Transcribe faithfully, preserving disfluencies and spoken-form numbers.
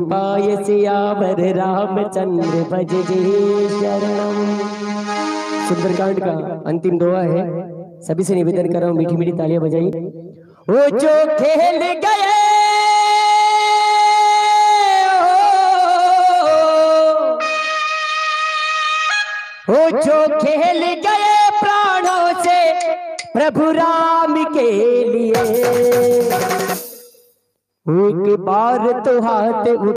पाय सियावर रामचंद्र भज जे शरणम। सुंदरकांड का अंतिम दोहा है। सभी से निवेदन कर रहा हूं, मीठी मीठी तालियां बजाइए। वो जो खेल गए वो जो खेल गए प्राणों से प्रभु राम के लिए, एक बार तो हाथ